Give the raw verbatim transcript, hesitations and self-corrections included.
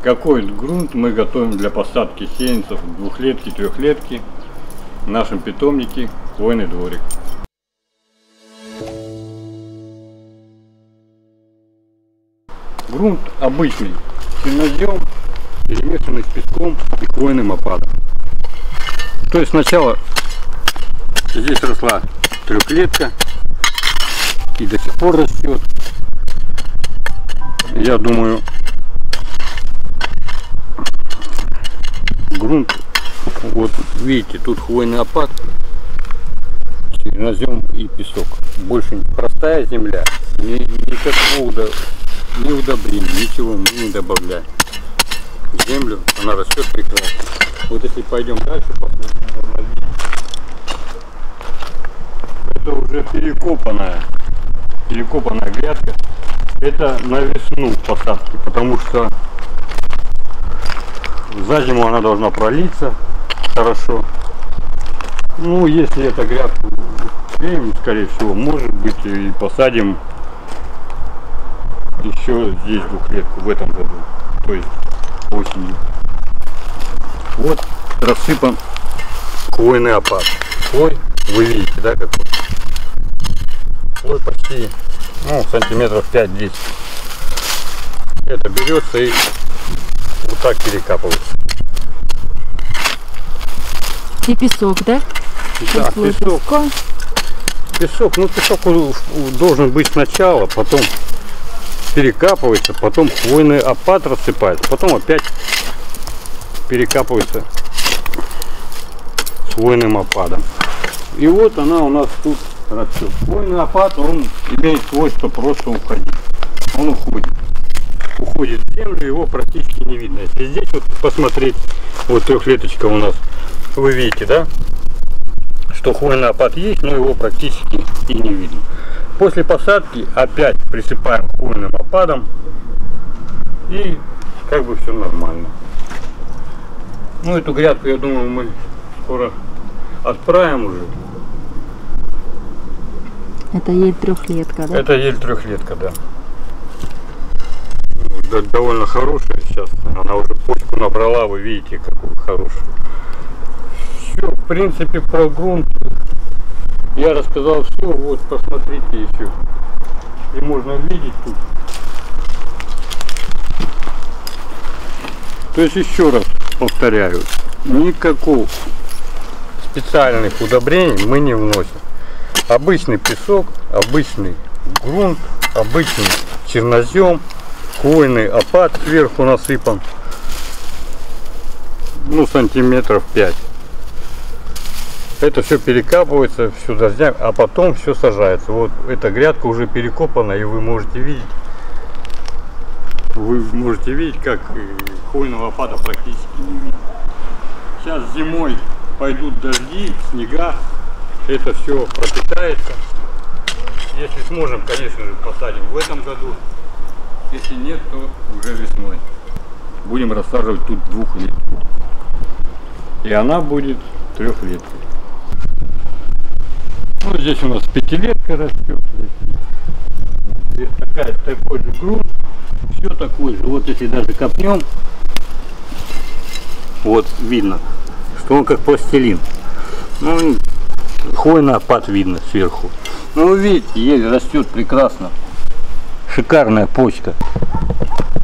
какой грунт мы готовим для посадки сеянцев двухлетки, трехлетки в нашем питомнике Хвойный дворик. Грунт обычный, чернозем, перемешанный с песком и хвойным опадом. То есть сначала здесь росла трехлетка и до сих пор растет. Я думаю, грунт, вот видите, тут хвойный опад, чернозем и песок. Больше простая земля, ни, никакого удобрения, ни удобрений, ничего мы не добавляем. В землю она растет прекрасно. Вот если пойдем дальше, посмотрим, это уже перекопанная, перекопанная грядка. Это на весну посадки, потому что за зиму она должна пролиться хорошо. Ну, если эта грядка успеем, скорее всего, может быть, и посадим еще здесь двухлетку в этом году, то есть осенью. Вот рассыпан хвойный опад. Слой, вы видите, да, какой? Слой почти, ну, сантиметров пять-десять. Это берется и вот так перекапывается. И песок, да? Да, песок. Песок, ну песок должен быть сначала, потом перекапывается, потом хвойный опад рассыпается, потом опять перекапывается с хвойным опадом. И вот она у нас тут растет. Хвойный опад, он имеет свойство просто уходить. Он уходит. Уходит в землю, его практически не видно. Если здесь вот посмотреть, вот трехлеточка у нас, вы видите, да, что хвойный опад есть, но его практически и не видно. После посадки опять присыпаем хвойным опадом, и как бы все нормально. Ну, эту грядку, я думаю, мы скоро отправим уже. Это ель трехлетка, да? Это ель трехлетка, да. Да, довольно хорошая сейчас. Она уже почку набрала, вы видите, какую хорошую. Все, в принципе, про грунт я рассказал все. Вот, посмотрите еще. И можно видеть тут. То есть, еще раз повторяю, никакого специальных удобрений мы не вносим. Обычный песок, обычный грунт, обычный чернозем, хвойный опад сверху насыпан, ну, сантиметров пять. Это все перекапывается, все дождями, а потом все сажается. Вот эта грядка уже перекопана, и вы можете видеть, вы можете видеть, как хвойного опада практически не видно. Сейчас зимой пойдут дожди, снега, это все пропитается. Если сможем, конечно же, посадим в этом году. Если нет, то уже весной. Будем рассаживать тут двухлетку. И она будет трехлеткой. Ну, здесь у нас пятилетка растет. Здесь такая, такой же грунт. Все такое же. Вот если даже копнем, вот видно, что он как пластилин. Ну, хвойный опад видно сверху. Ну, вы видите, ель растет прекрасно. Шикарная почка.